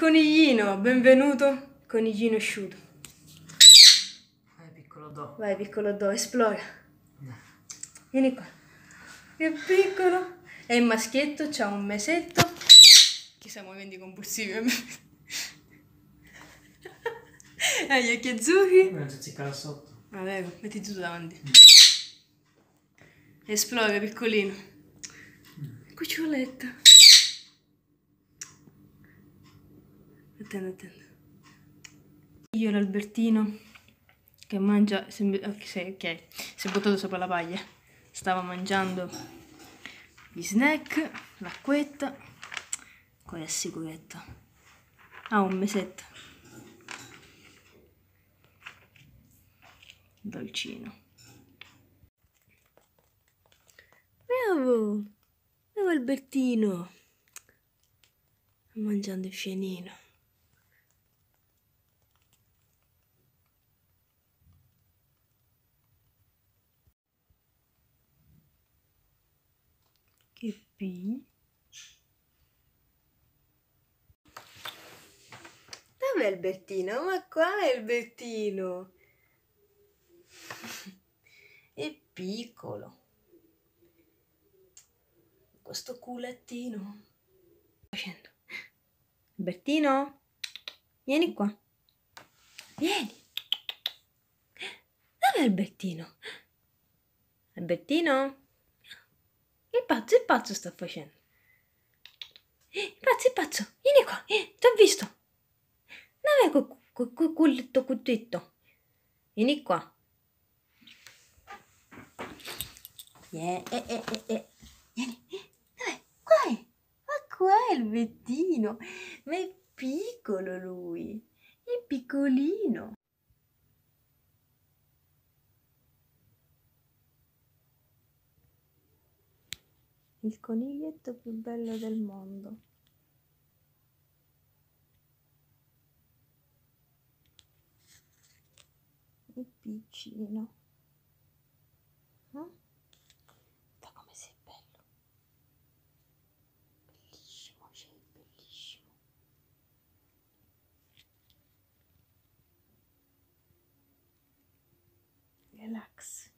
coniglino, benvenuto, coniglino asciutto. Vai piccolo Do. Vai piccolo Do, esplora. Vieni qua. Che piccolo. È il maschietto, c'ha un mesetto. Chissà movimenti compulsivi. Gli occhi azzurri. Non si ziccala sotto. Ah, vero, metti tutto davanti. Esplora, piccolino. Cuccioletta. Attendo. Io l'Albertino che mangia, si è buttato sopra la paglia. Stava mangiando gli snack, l'acquetta, con la sicurezza. Ha un mesetto. Dolcino. Bravo! Bravo Albertino! Sta mangiando il fienino. Che pi? Dov'è Albertino? Ma qua è Albertino! È piccolo. Questo culettino. Facendo. Albertino? Vieni qua. Vieni. Dov'è Albertino? Albertino? Il pazzo sta facendo. Il pazzo. Vieni qua. Ti ho visto. Dov'è quel culletto cuzzitto? Vieni qua. Vieni. Dov'è? Qua è. Ma qua è il Bettino. Ma è piccolo lui. È piccolino. Il coniglietto più bello del mondo. Il piccino. Guarda come sei bello. Bellissimo, sei bellissimo. Relax.